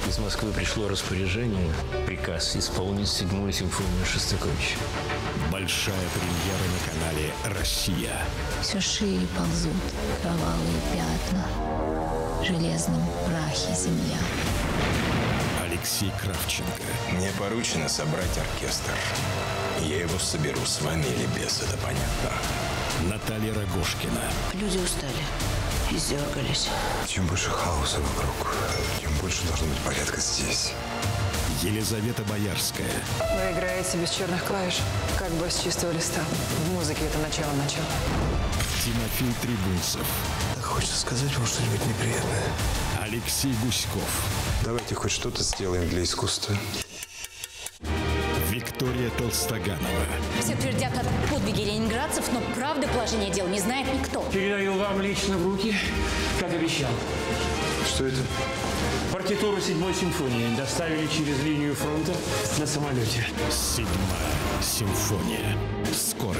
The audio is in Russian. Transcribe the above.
Из Москвы пришло распоряжение, приказ исполнить 7-ю симфонию Шостаковича. Большая премьера на канале «Россия». Все шире ползут кровавые пятна, в железном прахе земля. Алексей Кравченко. Мне поручено собрать оркестр. Я его соберу с вами или без, это понятно. Наталья Рогожкина. Люди устали, издергались. Чем больше хаоса вокруг, тем больше должно быть порядка здесь. Елизавета Боярская. Вы играете без черных клавиш, как бы с чистого листа. В музыке это начало-начало. Тимофей Трибунцев. Так хочется сказать вам что-нибудь неприятное. Алексей Гуськов. Давайте хоть что-то сделаем для искусства. Виктория Толстоганова. Все твердят о подвиге ленинградцев, но правды положения дел не знает никто. Передаю вам лично в руки, как обещал. Что это? Партитуру 7-й симфонии доставили через линию фронта на самолете. 7-я симфония. Скоро.